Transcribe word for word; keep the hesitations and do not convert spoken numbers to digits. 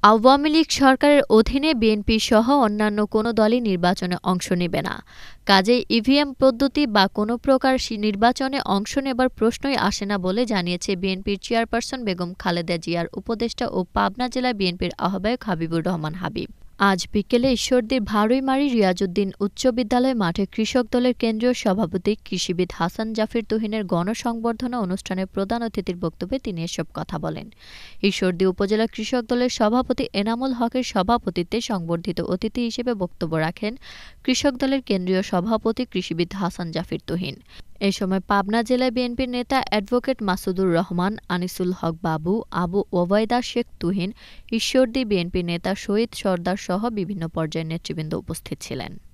আওয়ামী লীগ সরকারের অধীনে বিএনপি সহ অন্যান্য কোনো দলই নির্বাচনে অংশ নেবে না। কাজেই ইভিএম পদ্ধতি বা কোনো প্রকার নির্বাচনে অংশ নেবার প্রশ্নই আসে না বলে জানিয়েছে বিএনপির চেয়ারপারসন বেগম খালেদা জিয়ার উপদেষ্টা ও পাবনা জেলা বিএনপির আহ্বায়ক হাবিবুর রহমান হাবিব। আজ বিকেলে ঈশ্বরদীর ভারুইমারি রিয়াজউদ্দিন উচ্চ বিদ্যালয় মাঠে কৃষক দলের কেন্দ্রীয় সভাপতি কৃষিবিদ হাসান জাফর তুহিনের গণসংবর্ধনা অনুষ্ঠানে প্রধান অতিথির বক্তব্যে তিনি এসব কথা বলেন। ঈশ্বরদী উপজেলা কৃষক দলের সভাপতি এনামুল হকের সভাপতিত্বে সংবর্ধিত অতিথি হিসেবে বক্তব্য রাখেন কৃষক দলের কেন্দ্রীয় সভাপতি কৃষিবিদ হাসান জাফর তুহিন। এ সময় পাবনা জেলা বিএনপির নেতা অ্যাডভোকেট মাসুদুর রহমান, আনিসুল হক বাবু, আবু ওবায়দা শেখ তুহিন, ঈশ্বরদী বিএনপির নেতা শহীদ সরদার সহ বিভিন্ন পর্যায়ের নেতৃবৃন্দ উপস্থিত ছিলেন।